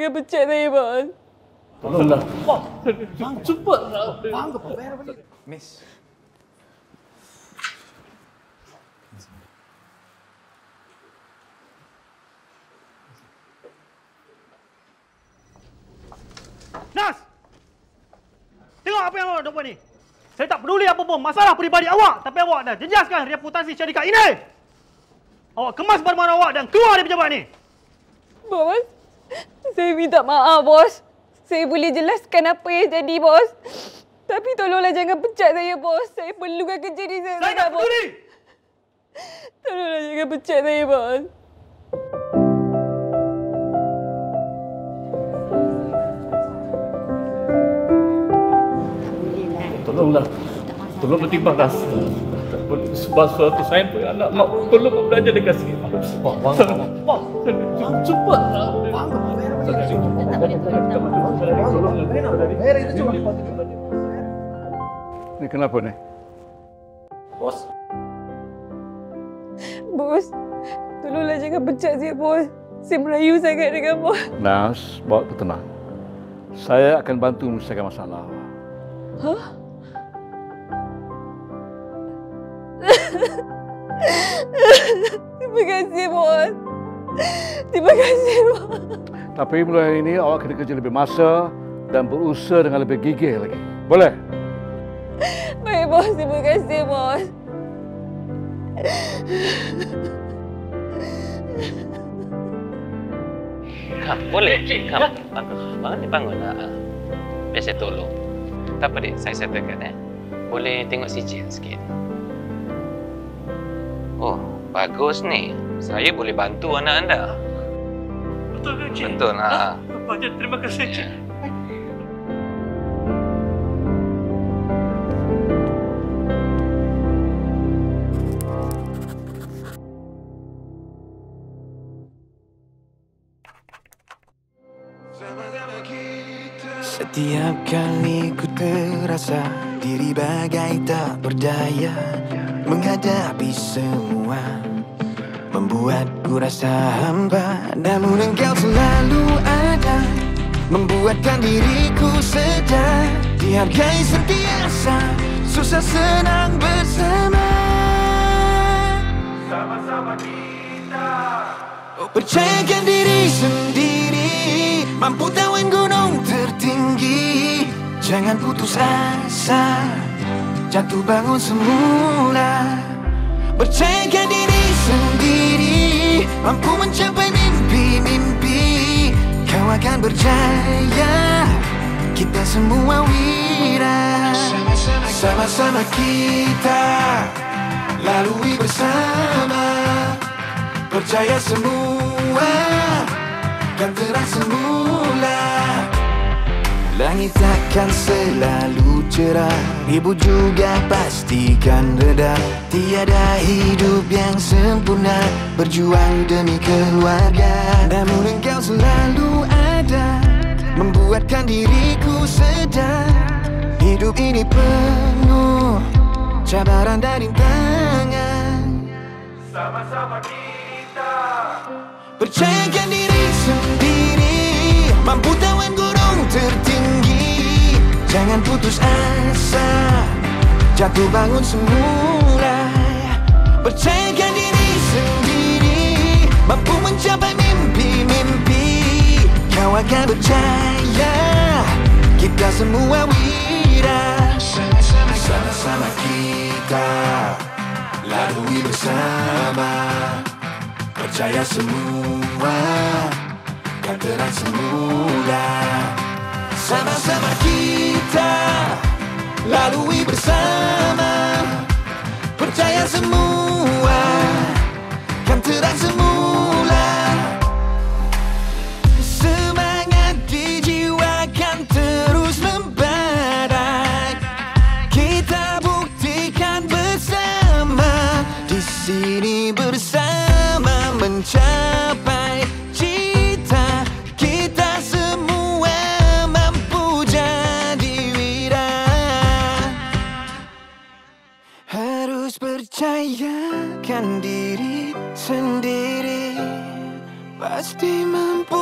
jangan pecat saya, bos. Tolonglah. Cepat. Faham ke bayar balik? Miss. Nas! Tengok apa yang awak dah buat ni. Saya tak peduli apa pun masalah peribadi awak, tapi awak dah jejaskan reputasi syarikat ini. Awak kemas barang-barang awak dan keluar dari pejabat ni. Bos, saya minta maaf, bos. Saya boleh jelaskan apa yang jadi, bos. Tapi tolonglah jangan pecat saya, bos. Saya perlukan kerja ni saya Saya tak bos. peduli. Tolonglah jangan pecat saya, bos. Tolonglah. Tolong pertimbangkan. Sebab suatu saya pun anak mak perlu belajar dekat sini. Cepat. Faham ke bayar balik? Bayar itu cuma. Ni kenapa ni? Bos. Bos, tolonglah jangan pecat saya, bos. Saya merayu sangat dengan bos. Nas, bawa tu tenang. Saya akan bantu menyelesaikan masalah. Hah? Terima kasih, bos. Terima kasih, bos. Tapi mulai hari ini awak kena kerja lebih masa dan berusaha dengan lebih gigih lagi. Boleh? Baik, bos. Terima kasih, bos. Kak, boleh? Kak, bangun ni bangun lah. Biar saya tolong. Tak apa, Dik. Saya settlekan, Boleh tengok CJ sikit. Oh, bagus ni. Saya boleh bantu anak anda. Betul ke, Cik? Betul, Banyak terima kasih, Cik. Setiap kali ku terasa diri bagai tak berdaya menghadapi semua, membuatku rasa hampa. Namun engkau selalu ada, membuatkan diriku sedar, dihargai sentiasa, susah senang bersama. Sama-sama kita percayakan diri sendiri, mampu tawan gunung tertinggi. Jangan putus asa, jatuh bangun semula. Percayakan diri sendiri, mampu mencapai mimpi-mimpi. Kau akan berjaya, kita semua wira. Sama-sama kita lalui bersama. Percaya semua kan terang semula. Langit takkan selalu cerah, ribu juga pastikan reda. Tiada hidup yang sempurna, berjuang demi keluarga. Namun engkau selalu ada, membuatkan diriku sedar. Hidup ini penuh cabaran dan rintangan. Sama-sama kita percayakan diri sendiri, mampu tawan gunung tertinggi. Jangan putus asa, jatuh bangun semula. Percayakan diri sendiri, mampu mencapai mimpi-mimpi. Kau akan berjaya, kita semua wira. Sama-sama kita lalui bersama. Percaya semua kan terang semula. Sama-sama kita lalui bersama. Percaya semua kan terang semula. Semangat di jiwa kan terus membara. Kita buktikan bersama, di sini bersama mencapai cita. Kita semua mampu jadi wira. Harus percayakan diri sendiri, pasti mampu